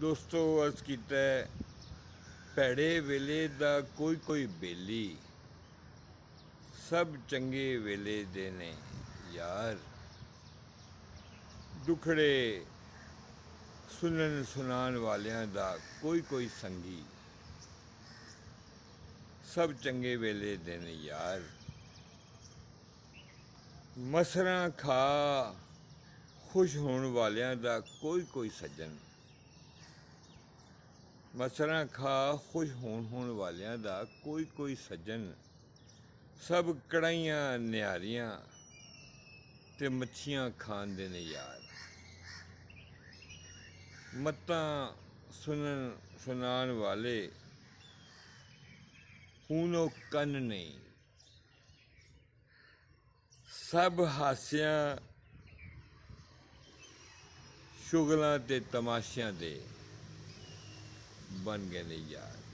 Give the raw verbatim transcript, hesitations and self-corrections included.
दोस्तों अर्ज कीता है, भैड़े वेले दा कोई कोई बेली, सब चंगे वेले दे ने यार। दुखड़े सुनन सुनान वालियां दा कोई कोई संगी, सब चंगे वेले दे ने यार। मसरां खा खुश होने वालियां दा कोई कोई सज्जन, मसरां खा खुश होन होने वालियां दा कोई कोई सज्जन। सब कड़ाइयां निहारियां ते मच्छियां खांदे ने यार। मत्तां सुनन सुनान वाले हूनो कन नहीं, सब हास्यां शुगलां ते तमाशियां दे बन गए ने यार।